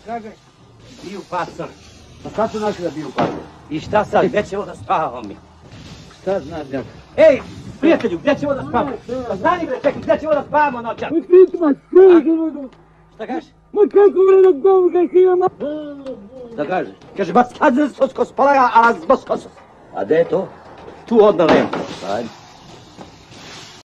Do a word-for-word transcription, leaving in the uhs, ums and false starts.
kaže? Biju pasor. Pa sad su našli da biju pasor. I šta sad, gdje ćemo da spavamo mi? Šta znaš, djak? Ej, prijatelju, gdje ćemo da spavamo? Pa znani bre, čekaj, gdje ćemo da spavamo noćan? Ma kritima, kritima. Šta kažeš? Ma kako bre da spavamo kaj kritima? Šta kažeš? Kaže, ba skazan sosko spalaga, a zboskosos. A gdje je to? Tu odno lem. Ajde.